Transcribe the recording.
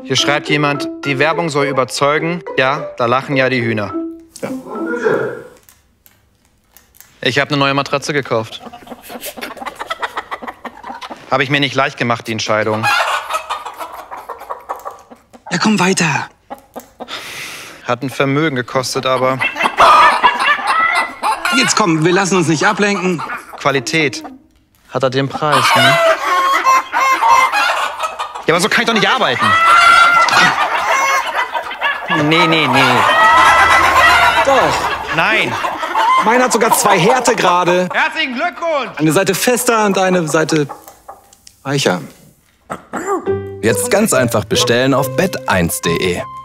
Hier schreibt jemand, die Werbung soll überzeugen. Ja, da lachen ja die Hühner. Ja. Ich habe eine neue Matratze gekauft. Habe ich mir nicht leicht gemacht, die Entscheidung. Ja, komm weiter. Hat ein Vermögen gekostet, aber Jetzt komm, wir lassen uns nicht ablenken. Qualität hat er den Preis, ne? Ja, aber so kann ich doch nicht arbeiten. Nee. Doch. Nein. Meiner hat sogar 2 Härtegrade. Herzlichen Glückwunsch. Eine Seite fester und eine Seite weicher. Jetzt ganz einfach bestellen auf bet1.de.